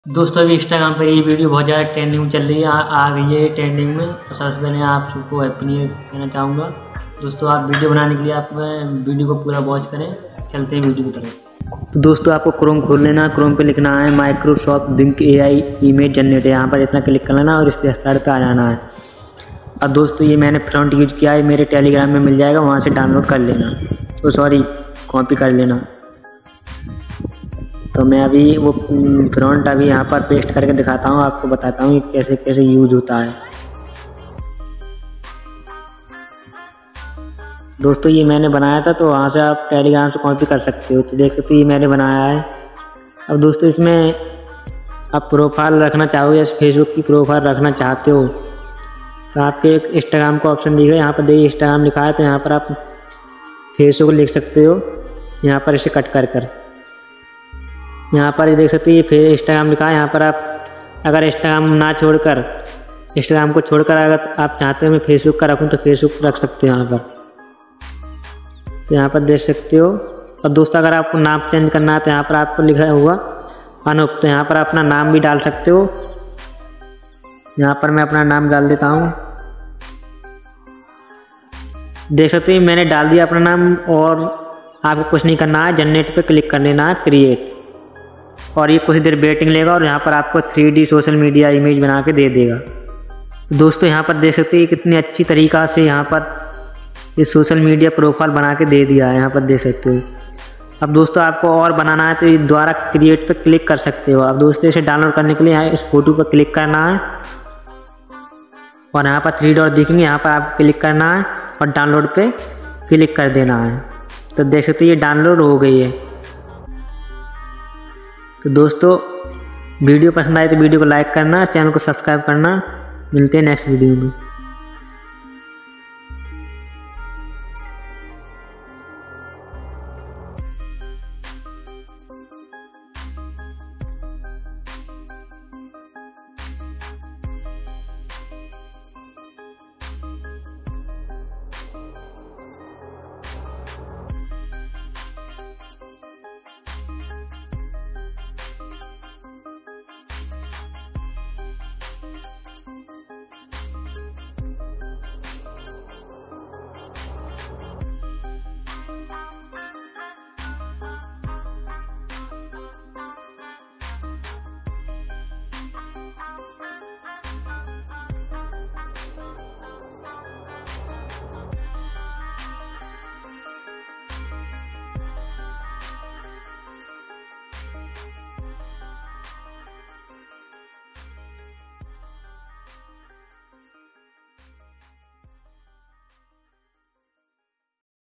दोस्तों अभी इंस्टाग्राम पर ये वीडियो बहुत ज़्यादा ट्रेंडिंग में चल रही है, आ गई है ट्रेंडिंग में। तो सबसे पहले आप सबको हैप्पी न्यू ईयर कहना चाहूँगा। दोस्तों आप वीडियो बनाने के लिए आप वीडियो को पूरा वॉच करें। चलते हैं वीडियो की तरफ। तो दोस्तों आपको क्रोम खोल लेना। क्रोम पे लिखना है Microsoft Bing AI image generator. यहाँ पर इतना क्लिक कर लेना और इस पर स्टार्ट पे आ जाना है। अब दोस्तों ये मैंने फ्रंट यूज किया है, मेरे टेलीग्राम में मिल जाएगा, वहाँ से डाउनलोड कर लेना। तो सॉरी कॉपी कर लेना। तो मैं अभी वो फ्रंट अभी यहाँ पर पेस्ट करके दिखाता हूँ, आपको बताता हूँ कि कैसे कैसे यूज होता है। दोस्तों ये मैंने बनाया था, तो वहाँ से आप टेलीग्राम से कॉपी कर सकते हो। तो देख सकते हो ये मैंने बनाया है। अब दोस्तों इसमें आप प्रोफाइल रखना चाहो या फेसबुक की प्रोफाइल रखना चाहते हो तो आपके एक इंस्टाग्राम का ऑप्शन दिख रहा है, यहाँ पर देखिए इंस्टाग्राम लिखा है। तो यहाँ पर आप फेसबुक लिख सकते हो, यहाँ पर इसे कट कर कर यहाँ पर ये देख सकते हो ये फिर इंस्टाग्राम लिखा है। यहाँ पर आप अगर इंस्टाग्राम को छोड़कर अगर आप चाहते हो मैं फेसबुक का रखूँ तो फेसबुक रख सकते हो यहाँ पर। तो यहाँ पर देख सकते हो। और दोस्तों अगर आपको नाम चेंज करना है तो यहाँ पर आपको लिखा हुआ अनूप, तो यहाँ पर अपना नाम भी डाल सकते हो। यहाँ पर मैं अपना नाम डाल देता हूँ। देख सकते हो मैंने डाल दिया अपना नाम। और आपको कुछ नहीं करना है, जनरेट पे क्लिक कर लेना है क्रिएट, और ये कुछ देर वेटिंग लेगा और यहाँ पर आपको 3D सोशल मीडिया इमेज बना के दे देगा। तो दोस्तों यहाँ पर देख सकते हैं कितनी अच्छी तरीक़ा से यहाँ पर ये सोशल मीडिया प्रोफाइल बना के दे दिया है, यहाँ पर देख सकते हो। अब दोस्तों आपको और बनाना है तो ये दोबारा क्रिएट पे क्लिक कर सकते हो। अब दोस्तों इसे डाउनलोड करने के लिए यहाँ इस फोटो पर क्लिक करना है और यहाँ पर 3 डॉट दिखेंगे, यहाँ पर आपको क्लिक करना है और डाउनलोड पे क्लिक कर देना है। तो देख सकते हो ये डाउनलोड हो गई है। तो दोस्तों वीडियो पसंद आए तो वीडियो को लाइक करना, चैनल को सब्सक्राइब करना। मिलते हैं नेक्स्ट वीडियो में।